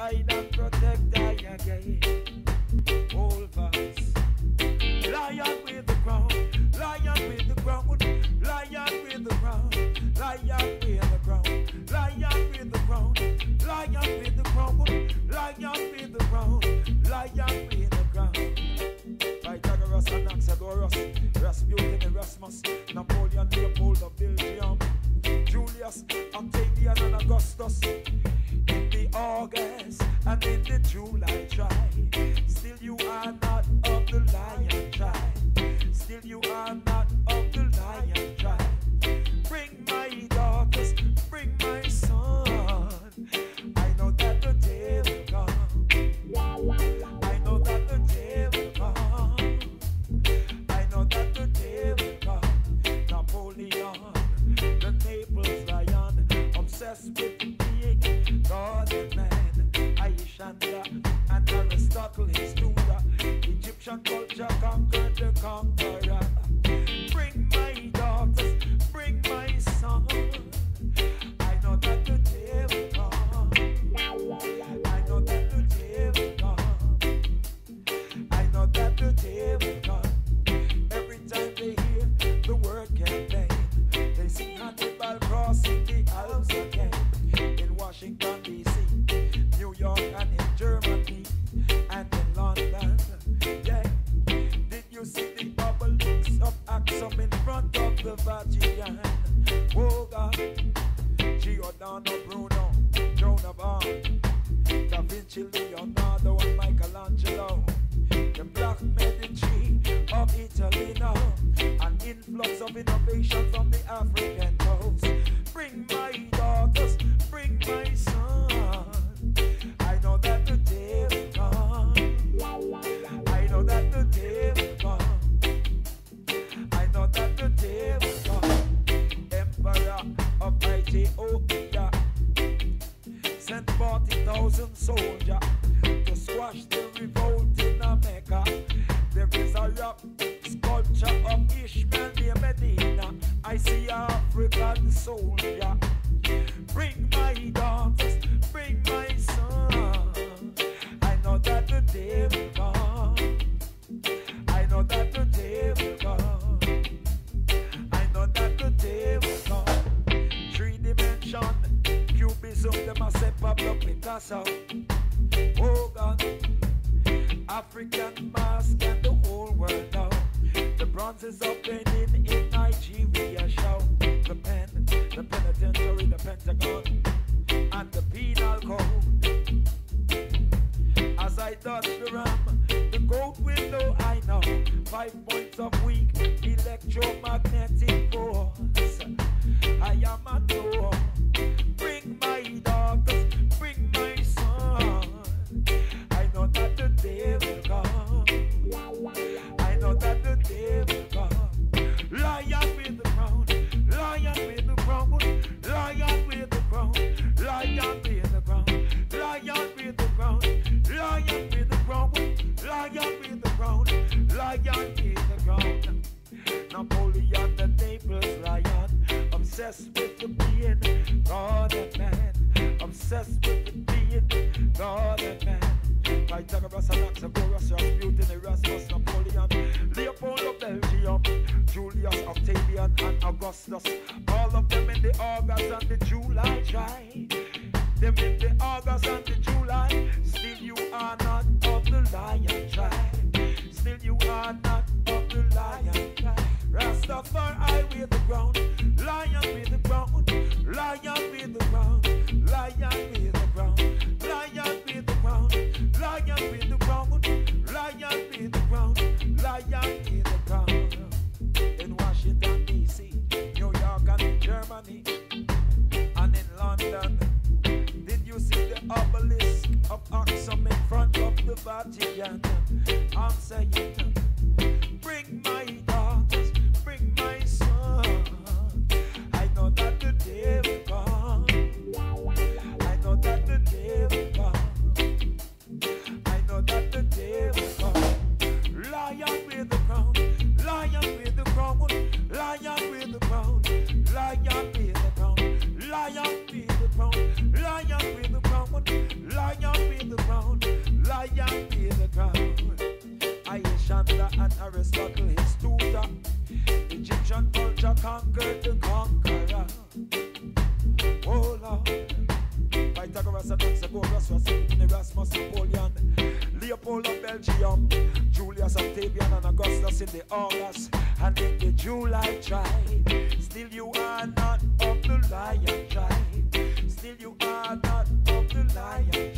guide and protect I again. Hold fast. Lion with the crown, lion with the crown, lion with the crown, lion with the crown, lion with the crown, lion with the crown, lion with the crown, lion with the crown. Pythagoras and Anaxagoras, Rasputin, Erasmus, Napoleon, Leopold of Belgium, Julius, Octavian and Augustus. In the August and in the July tribe, still you are not of the lion tribe. Still you are not of the lion tribe. Bring my daughters, bring my son. I know that the day will come. I know that the day will come. I know that the day will come. Napoleon, the Naples lion, obsessed with being God and man. Aishanda and Aristotle, his Judah. Egyptian culture conquered the conqueror. Bring my daughters, bring my son. I know that the day will come. I know that the day will come. I know that the day will come. Every time they hear the word campaign, they sing Hannibal crossing the Alps again. In Washington, D.C., New York, and in Germany, and in London. Yeah. Did you see the obelisks of Axum in front of the Vatican? Oh God, Giordano Bruno, Joan of Arc, Da Vinci, Leonardo, and Michelangelo. The Black Medici of Italy now. An influx of innovation from the African coast. Bring my daughters, bring my son. I know that the day will come. I know that the day will come. I know that the day will come. Emperor of Ethiopia sent 40,000 soldiers to squash the revolt in America. There is a rock sculpture of Ishmael near Medina. I see an African soldier. Bring my daughters, bring my son. I know that the day will come. I know that the day will come. I know that the day will come. 3-dimension cubism, them a say Pablo Picasso. Oh God, African mask and the whole world now. The bronzes of Benin in Nigeria show. The pen, the penitentiary, the Pentagon, and the penal code. As I touch the ram, the gold window I know. 5 points of weak electromagnetic force. I am a no. Bring my daughters, bring my son. I know that the day will come. I know that the day will come. Lion with the crown, lion with the crown, lion with the crown, lion with the crown, lion with the crown, lion with the crown, lion with the crown, lion with the crown. Napoleon, the Naples lion, obsessed with the being God and man, obsessed with the being God and man. Pythagoras and Anaxagoras, Rasputin, Erasmus, Napoleon, Leopold of Belgium, Julius, Octavian, and Augustus. All of them in the August and the July tribe. Them in the August and the July. Still you are not of the lion tribe. Still you are not of the lion tribe. Rastafari with the ground, lion with the ground, lion with the ground, lion with the ground, lion with the ground, lion with the ground, lion with the ground, lion with the ground. In Washington D.C., New York, and in Germany, and in London. Did you see the obelisk of Axum in front of the Vatican? I'm saying, bring my daughters, bring my son. I know that the day will come. I know that the day will come. I know that the day will come. Lion with the crown, lion with the crown, lion with the crown, lion with the crown, lion with the crown, lion with the crown, lion with conquered the conqueror. Oh Lord. Pythagoras and Anaxagoras was in Erasmus, Napoleon, Leopold of Belgium, Julius Octavian and Augustus in the August and in the July tribe. Still you are not of the lion tribe. Still you are not of the lion tribe.